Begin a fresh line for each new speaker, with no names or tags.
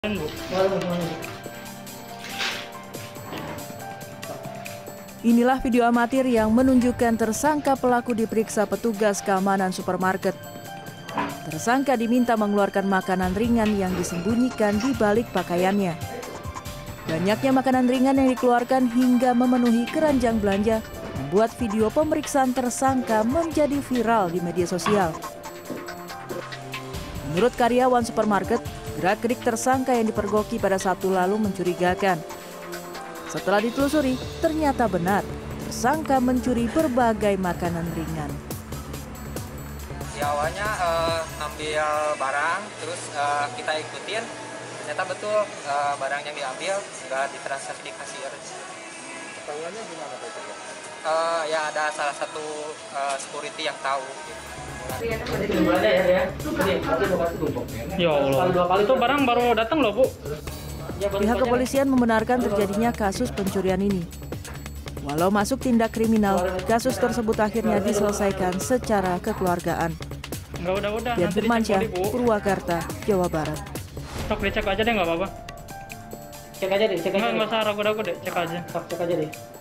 Inilah video amatir yang menunjukkan tersangka pelaku diperiksa petugas keamanan supermarket. Tersangka diminta mengeluarkan makanan ringan yang disembunyikan di balik pakaiannya. Banyaknya makanan ringan yang dikeluarkan hingga memenuhi keranjang belanja membuat video pemeriksaan tersangka menjadi viral di media sosial. Menurut karyawan supermarket, gerak-gerik tersangka yang dipergoki pada Sabtu lalu mencurigakan. Setelah ditelusuri, ternyata benar tersangka mencuri berbagai makanan ringan.
Ya, awalnya ngambil barang, terus kita ikutin, ternyata betul barang yang diambil nggak ditransaksi di kasir.
Ketahuannya gimana Pak itu?
Ya ada salah satu security yang tahu.
Ya Allah, itu barang baru datang loh Bu.
Pihak kepolisian membenarkan terjadinya kasus pencurian ini. Walau masuk tindak kriminal, kasus tersebut akhirnya diselesaikan secara kekeluargaan.
Dian
Firmansyah, Purwakarta, Jawa Barat.
Sok dicek aja deh, nggak apa-apa.
Cek aja deh, cek aja.
Nggak usah ragu-ragu deh, cek aja.
Cek aja deh.